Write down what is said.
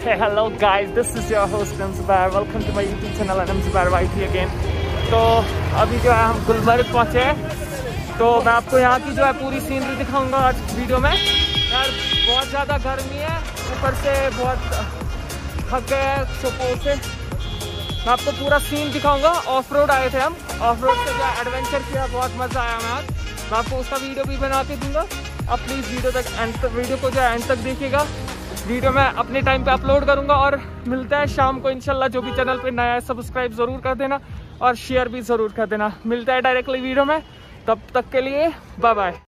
Hey, hello guys, this is your host Zubair. Welcome to my YouTube channel and I'm Zubair YT again. तो अभी जो है हम गुलमर्ग पहुँचे हैं, तो मैं आपको यहाँ की जो है पूरी सीनरी दिखाऊंगा आज वीडियो में। यार बहुत ज़्यादा गर्मी है, ऊपर से बहुत थक गए हैं सुबह से। मैं आपको पूरा सीन दिखाऊंगा। ऑफ रोड आए थे हम, ऑफ रोड से जो एडवेंचर किया, बहुत मज़ा आया हमें आज। मैं आपको उसका वीडियो भी बना के दूँगा। आप प्लीज़ वीडियो को जो है एंड तक देखिएगा। वीडियो मैं अपने टाइम पे अपलोड करूंगा और मिलता है शाम को इंशाल्लाह। जो भी चैनल पे नया है सब्सक्राइब ज़रूर कर देना और शेयर भी ज़रूर कर देना। मिलता है डायरेक्टली वीडियो में, तब तक के लिए बाय बाय।